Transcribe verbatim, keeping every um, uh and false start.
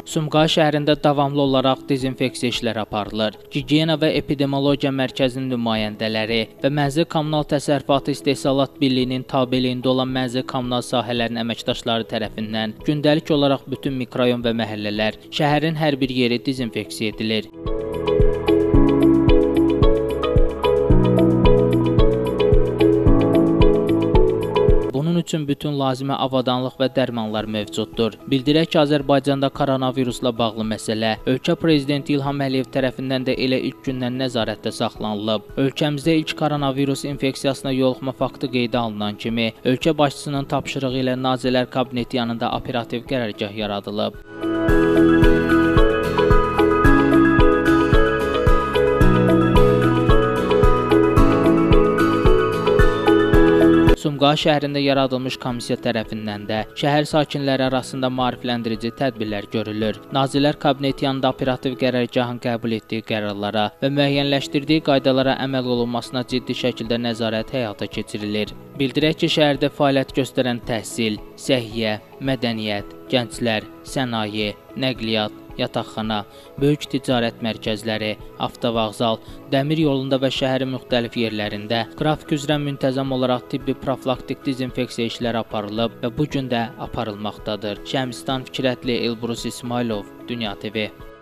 Sumqayıt şəhərində davamlı olaraq dezinfeksiya işləri aparılır. Gigiyena və Epidemiologiya Mərkəzinin nümayəndələri və Mənzil Kommunal Təsərrüfatı İstehsalat Birliyinin tabeliyində olan mənzil kommunal sahələrinin əməkdaşları tərəfindən gündəlik olaraq bütün mikrorayon və məhəllələr, şəhərin hər bir yeri dezinfeksiya edilir. Bunun üçün bütün lazımi avadanlıq və dərmanlar mövcuddur. Bildirək ki, Azərbaycanda koronavirusla bağlı məsələ ölkə prezidenti İlham Əliyev tərəfindən də elə ilk gündən nəzarətdə saxlanılıb. Ölkəmizdə ilk koronavirus infeksiyasına yoluxma faktı qeydə alınan kimi, ölkə başçısının tapşırığı ilə Nazirlər Kabineti yanında operativ qərargah yaradılıb. Sumqayıt şəhərində yaradılmış komissiya tərəfindən də şəhər sakinləri arasında maarifləndirici tədbirlər görülür. Nazirlər Kabineti yanında operativ qərargahın qəbul etdiyi qərarlara və müəyyənləşdirdiyi qaydalara əməl olunmasına ciddi şəkildə nəzarət həyata keçirilir. Bildirək ki, şəhərdə fəaliyyət göstərən təhsil, səhiyyə, mədəniyyət, gənclər, sənaye, nəqliyyat, yataqxana, böyük ticarət mərkəzləri, avtovağzal, dəmir yolunda və şəhərin müxtəlif yerlərində qrafik üzrə müntəzəm olaraq tibbi profilaktik dezinfeksiya işləri aparılıb və bu gün də aparılmaqdadır. Şəmstan Fikrətli, Elbrus İsmailov, Dünya T V.